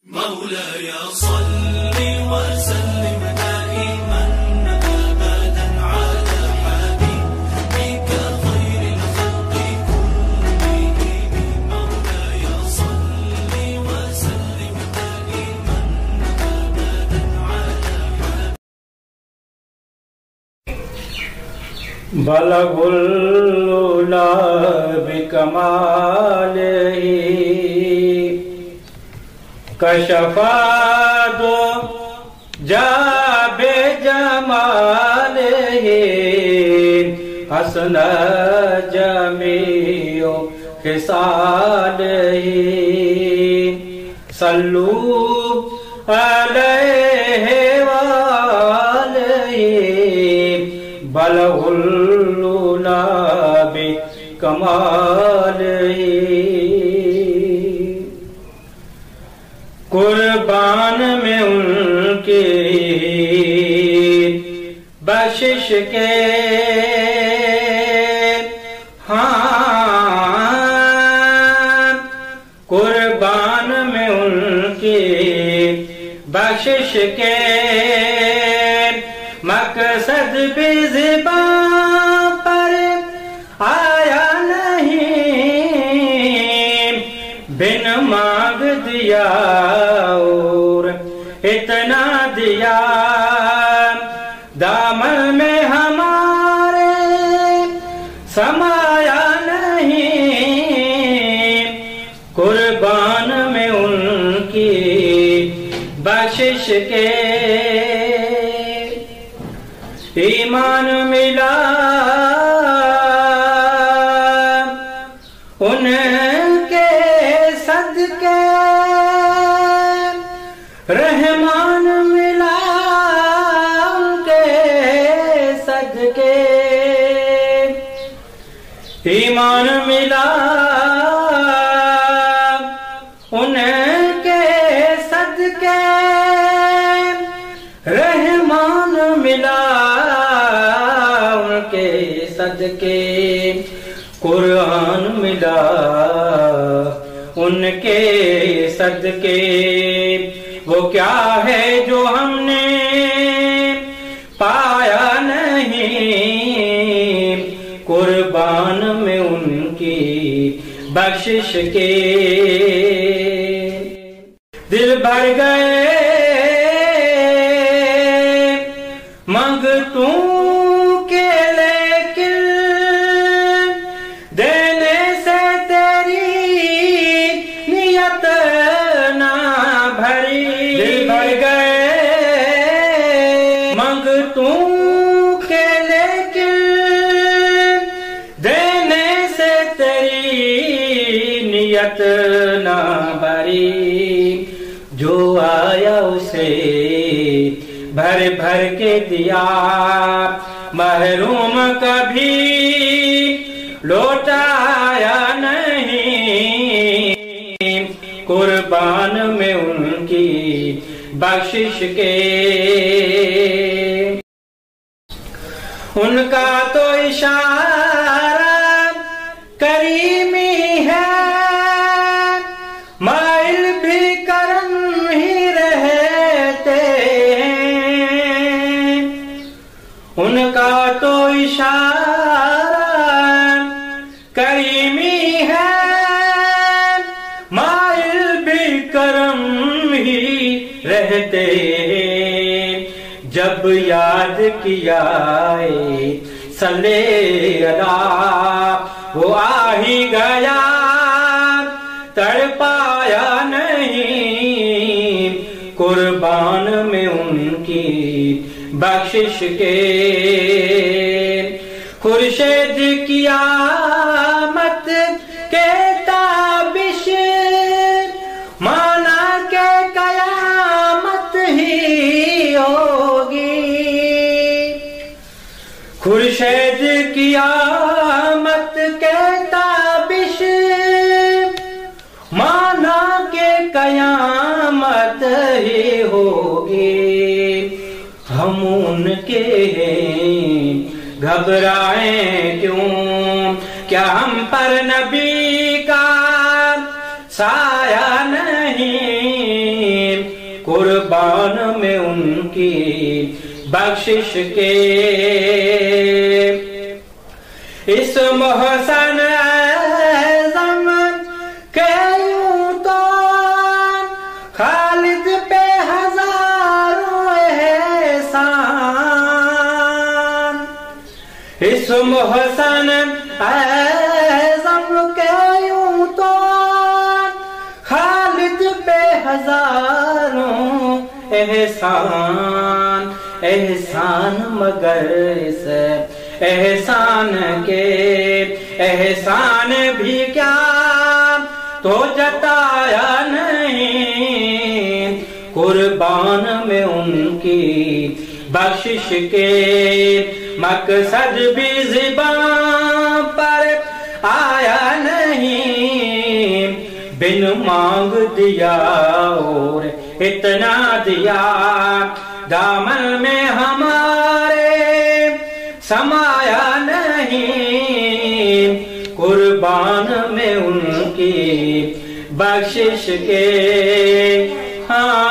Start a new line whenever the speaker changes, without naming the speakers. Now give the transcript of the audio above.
مولاي صل وسلم دائما أبدا على حبيبك خير الخلق كلهم. مولاي صل وسلم دائما أبدا على حبيبك.
بلغ العلا بکمالہ کشف الدجا بجمالہ حسن جمیع خصالہ صلو علیہ وآلہ بلغ العلا بکمالہ. قربان میں ان کی بخشش کے قربان میں ان کی بخشش کے مقصد بھی زبان پر آیا نہیں. بن مانگ دیا اور اتنا دیا دامن میں ہمارے سمایا نہیں. قربان میں ان کی بخشش کے ایمان ملا ان کے صدقے رحمان ملا ان کے صدقے ایمان ملا ان کے صدقے رحمان ملا ان کے صدقے قرآن ملا ان کے صدقے. وہ کیا ہے جو ہم نے پایا نہیں. قربان میں ان کی بخشش کے دل بھر گئے مانگتوں کے لیکن دینے سے تیری نیت نہ بھری. دل بھر گئے مانگتوں کے لیکن دینے سے تیری نیت نہ بھری. جو آیا اسے بھر بھر کے دیا محروم کبھی لوٹایا نہیں. قربان میں ان کی بخشش کے ان کا تو اشارہ کریمی ہے مائل بھی کرم ہی رہتے ہیں. ان کا تو اشارہ کریمی ہے مائل بھی کرم ہی رہتے. جب یاد کیا صلی اللہ وہ آ ہی گیا تڑپایا نہیں. قربان میں ان کی بخشش کے خورشید قیامت کے تابش مانا کہ قیامت ہی ہوگی. خورشید قیامت کے تابش مانا کہ قیامت ہی ہوگی. ہم ان کے ہیں گھبرائیں کیوں کیا ہم پر نبی کا سایہ نہیں. قربان میں ان کی بخشش کے اس محسن اعظم کے یوں تو خالد پہ ہزاروں احسان اس محسن اعظم کے یوں تو خالد پہ ہزاروں احسان احسان مگر اس احسان کے احسان بھی کیا تو جتایا نہیں قربان میں ان کی بخشش کے مقصد بھی زبان پر آیا نہیں بن مانگ دیا اور اتنا دیا دامن میں ہمارے سمایا نہیں قربان میں ان کی بخشش کے ہاں